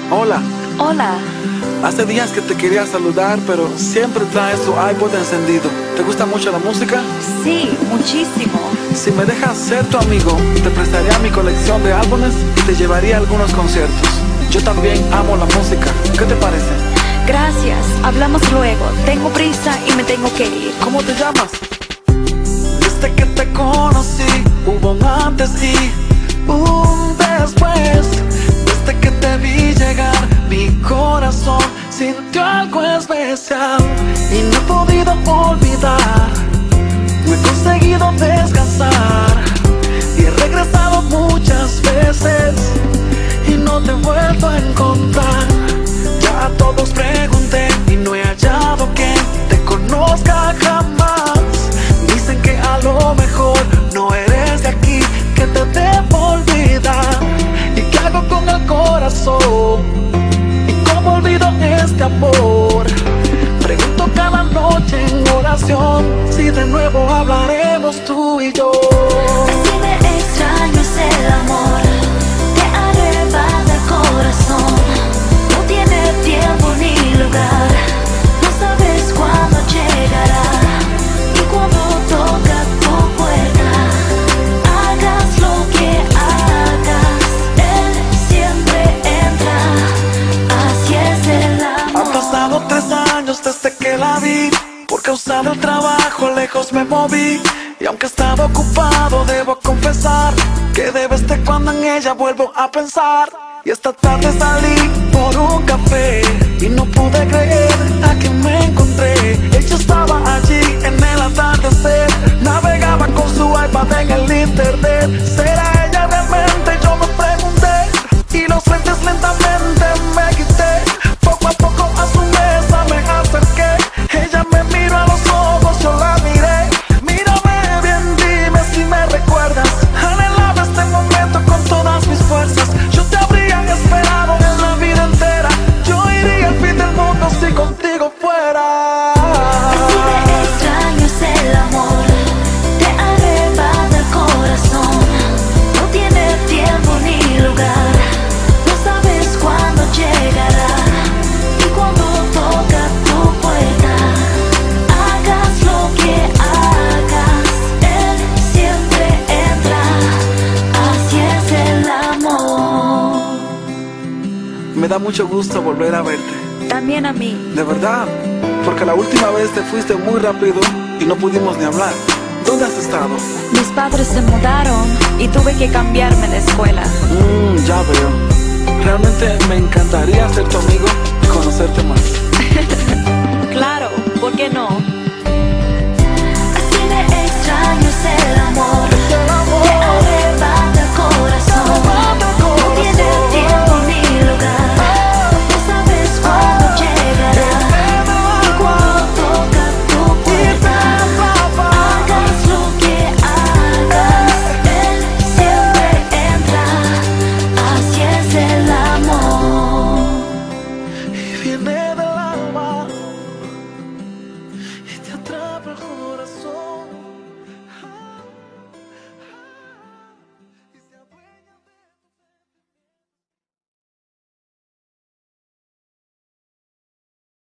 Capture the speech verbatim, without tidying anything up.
Hola. Hola. Hace días que te quería saludar, pero siempre traes tu iPod encendido. ¿Te gusta mucho la música? Sí, muchísimo. Si me dejas ser tu amigo, te prestaría mi colección de álbumes y te llevaría a algunos conciertos. Yo también amo la música. ¿Qué te parece? Gracias. Hablamos luego. Tengo prisa y me tengo que ir. ¿Cómo te llamas? Desde que te conocí, hubo un antes y un después. Desde que te vi llegar, mi corazón sintió algo especial y no he podido olvidar. No he conseguido descansar y he regresado muchas veces y no te he vuelto a encontrar. Ya a todos pregunté y no he hallado quien te conozca jamás. Dicen que a lo mejor no eres de aquí, que te debo olvidar. ¿Y qué hago con el corazón? ¿Y cómo olvido este amor? Pregunto cada noche en oración si de nuevo hablaremos tú y yo. Así de extraño es el amor, te arrebata el corazón. No tiene tiempo ni lugar, no sabes cuándo llegará. Y cuando toca tu puerta, hagas lo que hagas, él siempre entra. Así es el amor. Han pasado tres años desde que la vi. Por causa del trabajo lejos me moví. Y aunque estaba ocupado debo confesar que de vez en cuando en ella vuelvo a pensar. Y esta tarde salí por un café y no pude creer a quien me encontré. Ella estaba allí en el atardecer, navegaba con su iPad en el internet. ¿Será ella realmente? Yo me pregunté y los lentes lentamente me quité. Poco a poco a su mesa me acerqué. Ella me miró a los ojos, yo la miré. Mírame bien, dime si me recuerdas. Anhelaba este momento con todas mis fuerzas. Yo te habría esperado en la vida entera. Yo iría al fin del mundo si contigo fuera. Así de extraño es el amor, te arrebata el corazón. No tiene tiempo ni lugar, no sabes cuándo llegará. Y cuando toca tu puerta, hagas lo que hagas, él siempre entra. Así es el amor. Me da mucho gusto volver a verte. También a mí. De verdad, porque la última vez te fuiste muy rápido y no pudimos ni hablar. ¿Dónde has estado? Mis padres se mudaron y tuve que cambiarme de escuela. Mmm, ya veo. Realmente me encantaría ser tu amigo y conocerte más. Claro, ¿por qué no?